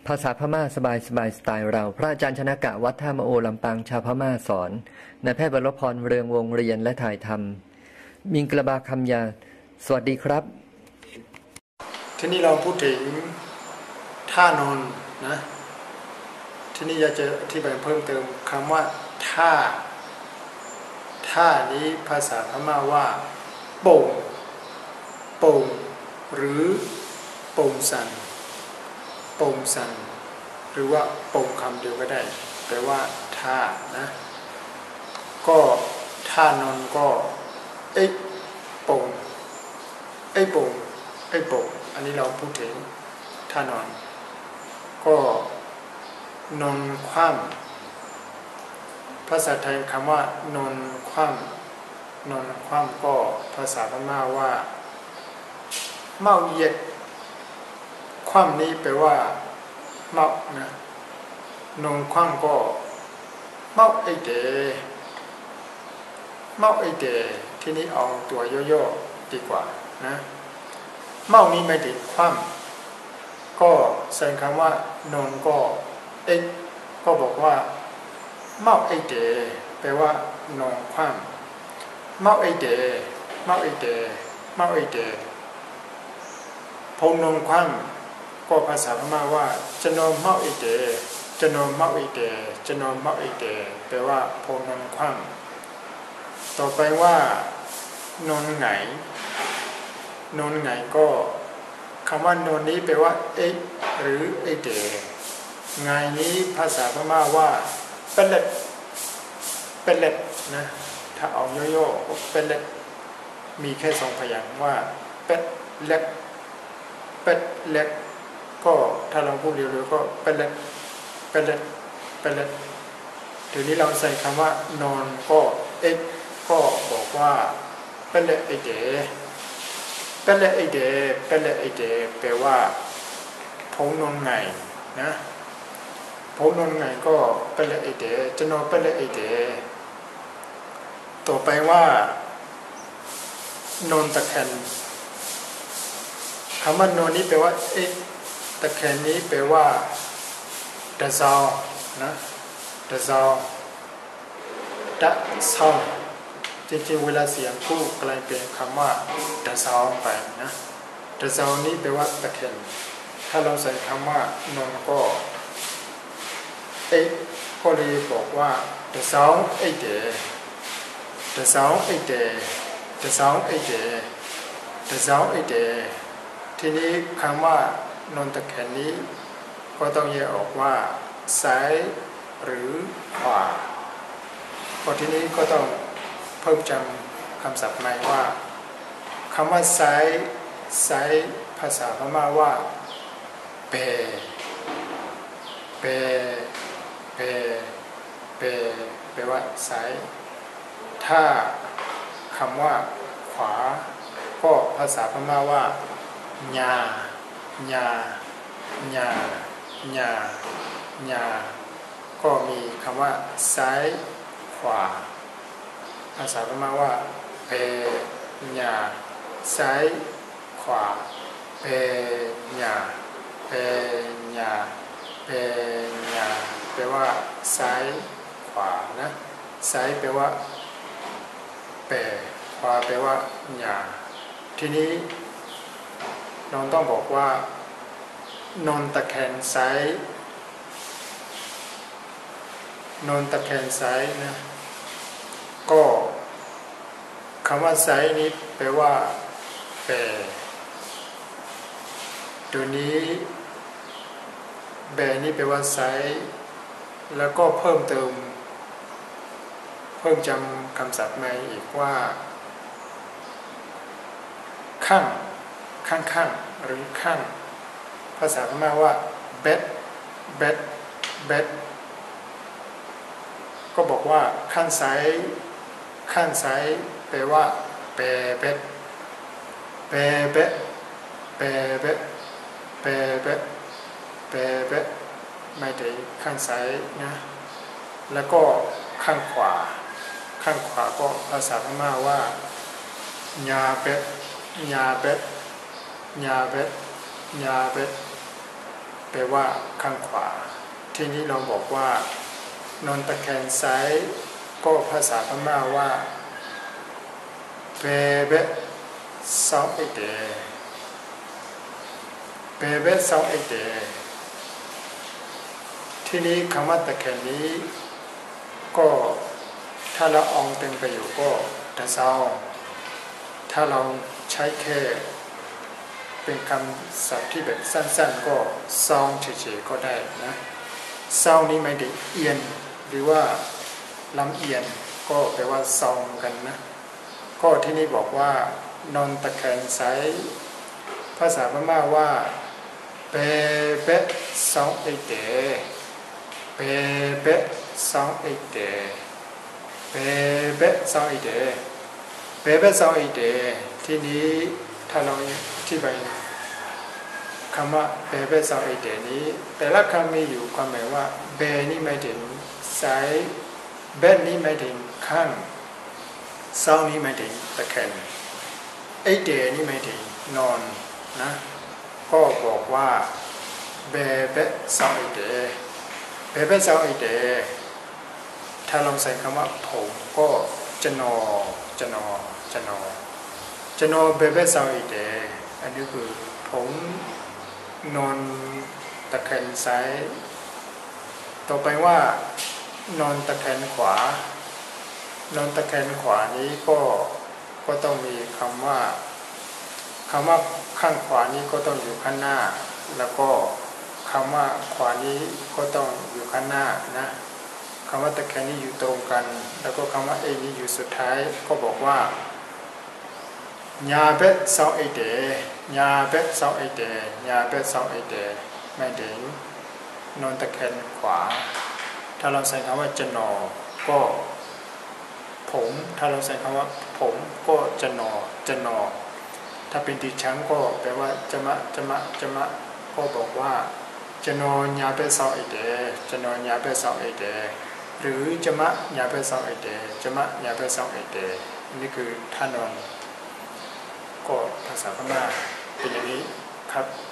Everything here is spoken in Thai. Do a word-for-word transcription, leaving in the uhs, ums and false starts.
ภาษาพม่าสบายสบายสไตล์เราพระอาจารย์ชนกะวัดท่ามะโอลำปางชาวพม่าสอนนายแพทย์วรพรเรืองวงเรียนและถ่ายทำมิงกระบาคำยาสวัสดีครับทีนี้เราพูดถึงท่านอนนะทีนี้อยากจะอธิบายเพิ่มเติมคำว่าท่าท่านี้ภาษาพม่าว่าโป่งโป่งหรือโป่งสันโป่งสันหรือว่าโป่งคำเดียวก็ได้แปลว่าท่านะก็ท่านอนก็เอ้โป่งไอ้โป่งไอ้โป่งอันนี้เราพูดถึงท่านอนก็นอนคว่ำภาษาไทยคำว่านอนคว่ำนอนคว่ำก็ภาษาพม่าว่าเมาเย็ดคว่ำนี้แปลว่าเมานะนอนคว่ำก็เมาไอเดเมาไอเดที่นี้เอาตัวย่อๆดีกว่านะเมานี้ไม่ถึงคว่ำก็ใส่คำว่านอนก็เอ็กก็บอกว่าเมาไอเดแปลว่านอนคว่ำเมาไอเดเมาไอเดเมาไอเดพอนอนคว่ำก็ภาษาพม่าว่าจะนอนเมาไอเดจะนอนเมาไอเดจะนอนเมาไอเดแปลว่าพอนอนคว่ำต่อไปว่านอนไหงนอนไหงก็คำว่านอนนี้แปลว่าเอ็กหรือไอเดไงนี้ภาษาพม่าว่าเป็นเล็ดเป็นเล็ดนะถ้าเอาย่อๆก็เป็นเล็ดมีแค่สองพยางค์ว่าเป็ดเล็กเป็ดเล็กก็ถ้าเราพูดเร็วๆก็เป็นเล็ดเป็นเล็ดเป็นเล็ดทีนี้เราใส่คำว่านอนก็เอ็กก็บอกว่าเป็นเล็ดไอเดเป็นเล็ดไอเดเป็นเล็ดไอเดแปลว่าพงนอนไงนะพงนอนไงก็เป็นเล็ดไอเดจะนอนเป็นเล็ดไอเดต่อไปว่านอนตะแคงคำว่านอนนี้แปลว่าเอ็กตะแคงนี้แปลว่าดะซาวนะดะซาวดะซาวจริงๆเวลาเสียงคู่กลายเป็นคำว่าดะซาวไปนะดะซาวนี้แปลว่าตะแคงถ้าเราใส่คำว่านอนก็เอ็กก็เลยบอกว่าดะซาวไอเดดะซาวไอเดดะซาวไอเดดะซาวไอเดทีนี้คำว่านอนตะแคงนี้ก็ต้องแยกออกว่าซ้ายหรือขวาพอทีนี้ก็ต้องเพิ่มจำคำศัพท์ใหม่ว่าคำว่าซ้ายซ้ายภาษาพม่าว่าเปเปเปเปแปลว่าซ้ายถ้าคำว่าขวาก็ภาษาพม่าว่าญาญาญาญาญาก็มีคำว่าซ้ายขวาภาษาพม่าว่าเปญาซ้ายขวาเปญาเปญาเปญาแปลว่าซ้ายขวานะซ้ายแปลว่าเปขวาแปลว่าญาทีนี้น้องต้องบอกว่านอนตะแคงซ้ายนอนตะแคงซ้ายนะก็คำว่าซ้ายนี้แปลว่าแปรตัวนี้แบนี้แปลว่าซ้ายแล้วก็เพิ่มเติมเพิ่มจำคำศัพท์ใหม่อีกว่าข้างข้างข้างหรือข้างภาษาพม่าว่าเบ็ดเบ็ดเบ็ดก็บอกว่าข้างซ้ายข้างซ้ายแปลว่าเปเบ็ดเปเบ็ดเปเบ็ดเปเบ็ดเปเบ็ดไม่ได้ข้างซ้ายนะแล้วก็ข้างขวาข้างขวาก็ภาษาพม่าว่าญาเบ็ดญาเบ็ดญาเบ็ดญาเบ็ดแปลว่าข้างขวาทีนี้เราบอกว่านอนตะแคงซ้ายก็ภาษาพม่าว่าเปเบซาเอเดเปเบซาเอเดทีนี้คำว่าตะแคงนี้ก็ถ้าเราอองเต็มประโยคก็ตะเซาถ้าเราใช้แค่เป็นคำศัพท์ที่แบบสั้นๆก็ซองเฉยๆก็ได้นะซองนี้ไม่ได้เอียนหรือว่าลำเอียนก็แปลว่าซองกันนะก็ที่นี่บอกว่านอนตะแคงซ้ายภาษาพม่าว่าเปเปซองเอเดเปเปซองเอเดเปเปซองเอเดเปเปซองเอเดที่นี้ถ้าเราที่ไปคำว่าเปเปซองเอเดนี้แต่ละคำมีอยู่ความหมายว่าเบนี่หมายถึงซ้ายเบนี่หมายถึงข้างซองนี้หมายถึงตะแคงเอเดนี่หมายถึงนอนนะก็บอกว่าเบเปซองเอเดเบเปซองเอเดถ้าลองใส่คำว่าผมก็จะนอจะนอจะนอจะนอเบเบซองเอเดอันนี้คือผมนอนตะแคงซ้ายต่อไปว่านอนตะแคงขวานอนตะแคงขวานี้ก็ก็ต้องมีคำว่าคำว่าข้างขวานี้ก็ต้องอยู่ข้างหน้าแล้วก็คำว่าขวานี้ก็ต้องอยู่ข้างหน้านะคำว่าตะแคงนี้อยู่ตรงกันแล้วก็คำว่าเอนี้อยู่สุดท้ายก็บอกว่าญาเบสซองเอเดญาเบสซองเอเดญาเบสซองเอเดไม่ถึงนอนตะแคงขวาถ้าเราใส่คำว่าจะนอก็ผมถ้าเราใส่คำว่าผมก็จะนอจะนอถ้าเป็นดิฉันก็แปลว่าจะมะจะมะจะมะก็บอกว่าจะนอนญาเบสซองเอเดจะนอนญาเบสซองเอเดหรือจะมะญาเบสซองเอเดจะมะญาเบสซองเอเดนี่คือท่านอนก็ภาษาพม่าเป็นอย่างนี้ครับ